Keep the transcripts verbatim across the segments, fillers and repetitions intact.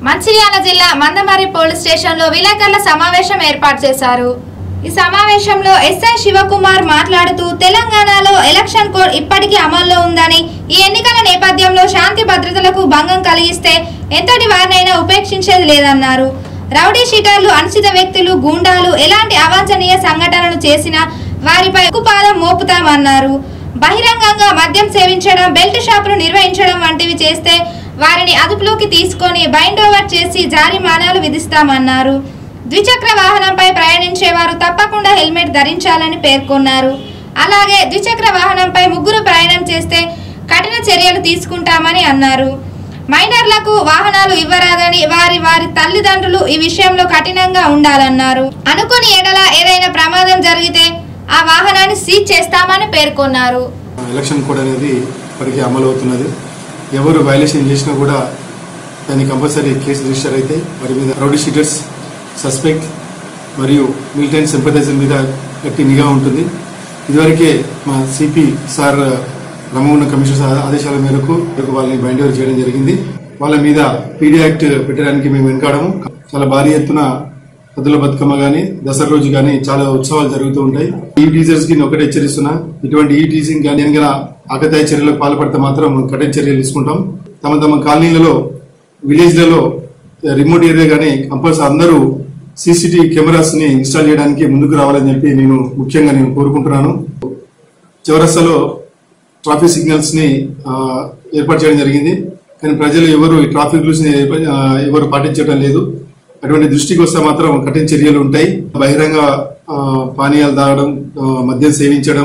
మంచిర్యాల జిల్లా మందమర్రి పోలీస్ స్టేషన్లో విలేకరుల సమావేశం ఏర్పాటు చేశారు। ఈ సమావేశంలో ఎస్ఐ శివకుమార్ మాట్లాడుతూ తెలంగాణలో ఎలక్షన్ కోడ్ ఇప్పటికీ అమల్లో ఉందని, ఈ ఎన్నికల నేపథ్యంలో శాంతి భద్రతలకు భంగం కలిగిస్తే ఎంతటి వారినైనా ఉపేక్షించేది లేదన్నారు। రౌడీ షీటర్లు, అనిశ్చిత వ్యక్తులు, గూండాలు ఎలాంటి అవాంఛనీయ సంఘటనలు చేసినా వారిపై ఉక్కుపాదం మోపుతామన్నారు। బహిరంగంగా మద్యం సేవించడం, బెల్ట్ షాపులు నిర్వహించడం వంటివి చేస్తే వారిని అదుపులోకి తీసుకొని బైండ్ ఓవర్ చేసి జరిమానాలు విధిస్తామన్నారు। ద్విచక్ర వాహనంపై ప్రయాణించేవారు తప్పకుండా హెల్మెట్ ధరించాలని పేర్కొన్నారు। అలాగే ద్విచక్ర వాహనంపై ముగ్గురు ప్రయాణం చేస్తే కఠిన చర్యలు తీసుకుంటామని అన్నారు। మైనర్లకు వాహనాలు ఇవ్వరాదని, వారి వారి తల్లిదండ్రులు ఈ విషయంలో కఠినంగా ఉండాలన్నారు। అనుకోని ఎడల ఏదైనా ప్రమాదం జరిగితే ఆ వాహనాన్ని సీజ్ చేస్తామని పేర్కొన్నారు। ఎలక్షన్ కోడ్ అనేది ఇప్పటికీ అమలు అవుతున్నది। ఎవరు వైలేషన్ చేసినా కూడా దానికి కంపల్సరీ కేసు రిజిస్టర్ అయితే వారి మీద రౌడీ షీటర్స్, సస్పెక్ట్ మరియు మిలిటెంట్ సింపథైజర్ మీద గట్టి నిఘా ఉంటుంది। ఇదివరకే మా సిపి సార్ రమణ కమిషనర్ ఆదేశాల మేరకు వాళ్ళని బైండ్ ఓవర్ చేయడం జరిగింది। వాళ్ళ మీద పీడీ యాక్ట్ పెట్టడానికి మేము వెనకాడము। చాలా భారీ ఎత్తున పద్దుల బతుకమ్మ గానీ, దసరా రోజు గానీ చాలా ఉత్సవాలు జరుగుతూ ఉంటాయి। ఈ టీచర్స్ కి ఒకటి హెచ్చరిస్తున్నా, ఇటువంటి ఈ టీచింగ్ కానీ వెనక ఆకతాయి చర్యలకు పాల్పడితే మాత్రం కఠిన చర్యలు తీసుకుంటాం। తమ తమ కాలనీలలో, విలేజ్లలో రిమోట్ ఏరియా గానీ కంపల్సరీ అందరూ సీసీటీవీ కెమెరాస్ ని ఇన్స్టాల్ చేయడానికి ముందుకు రావాలని చెప్పి నేను ముఖ్యంగా నేను కోరుకుంటున్నాను। చౌరస్తాలో ట్రాఫిక్ సిగ్నల్స్ ని ఏర్పాటు చేయడం జరిగింది, కానీ ప్రజలు ఎవరు ఈ ట్రాఫిక్ రూల్స్ ని ఎవరు పాటించడం లేదు। అటువంటి దృష్టికి వస్తే మాత్రం కఠిన చర్యలు ఉంటాయి। బహిరంగ పానీయాలు తాగడం, మద్యం సేవించడం,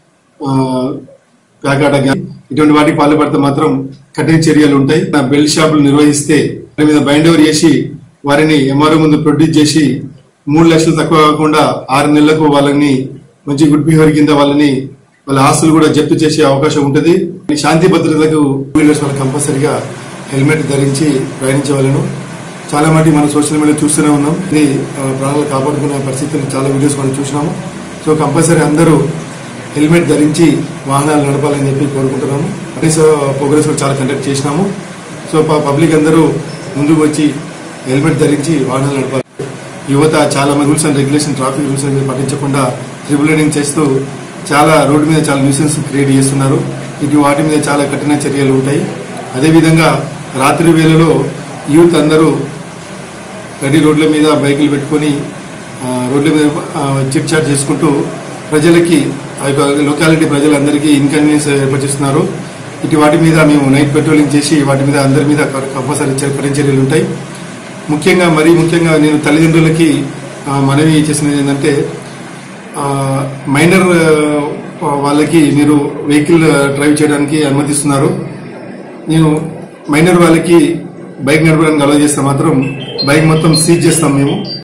ప్యాకాట ఇటువంటి వాటికి పాల్పడితే మాత్రం కఠిన చర్యలు ఉంటాయి। బెల్ట్ షాపులు నిర్వహిస్తే వారి మీద బైండ్ ఓవర్ చేసి వారిని ఎంఆర్ఓ ముందు ప్రొడ్యూస్ చేసి మూడు లక్షలు తక్కువ కాకుండా ఆరు నెలలకు వాళ్ళని మంచి గుడ్ బిహేవియర్ కింద వాళ్ళని వాళ్ళ ఆస్తులు కూడా జప్తు చేసే అవకాశం ఉంటుంది। శాంతి భద్రతలకు వీలర్స్ వాళ్ళు కంపల్సరిగా హెల్మెట్ ధరించి ప్రయాణించవలను। చాలా మటుకు మనం సోషల్ మీడియా చూస్తూనే ఉన్నాం, ఇది ప్రాణాలు కాపాడుకునే పరిస్థితులు చాలా వీడియోస్ మనం చూసినాము। సో కంపల్సరీ అందరూ హెల్మెట్ ధరించి వాహనాలు నడపాలని చెప్పి కోరుకుంటున్నాము। అటెన్స్ ప్రోగ్రెస్ చాలా కండక్ట్ చేసినాము। సో పబ్లిక్ అందరూ ముందుకు వచ్చి హెల్మెట్ ధరించి వాహనాలు నడపాలి। యువత చాలా మంది rules and regulation, traffic rules అనేది పాటించకుండా ట్రిపుల్ రైడింగ్ చేస్తూ చాలా రోడ్డు మీద చాలా న్యూసెన్స్ క్రియేట్ చేస్తున్నారు। ఇటు వాటి మీద చాలా కఠిన చర్యలు ఉంటాయి। అదేవిధంగా రాత్రి వేళలో యూత్ అందరూ గడి రోడ్ల మీద బైకులు పెట్టుకుని రోడ్ల మీద చిట్ చాట్ చేసుకుంటూ ప్రజలకి ఆ యొక్క లొకాలిటీ ప్రజలందరికీ ఇన్కన్వీనియన్స్ ఏర్పరిస్తున్నారు। ఇటు వాటి మీద మేము నైట్ పెట్రోలింగ్ చేసి వాటి మీద అందరి మీద కంపల్సరీ కఠిన చర్యలు ఉంటాయి। ముఖ్యంగా మరీ ముఖ్యంగా నేను తల్లిదండ్రులకి మనవి చేసినది ఏంటంటే, మైనర్ వాళ్ళకి మీరు వెహికల్ డ్రైవ్ చేయడానికి అనుమతిస్తున్నారు, నేను మైనర్ వాళ్ళకి బైక్ నడపడానికి అలౌ చేస్తే మాత్రం బైక్ మొత్తం సీజ్ చేస్తాం మేము।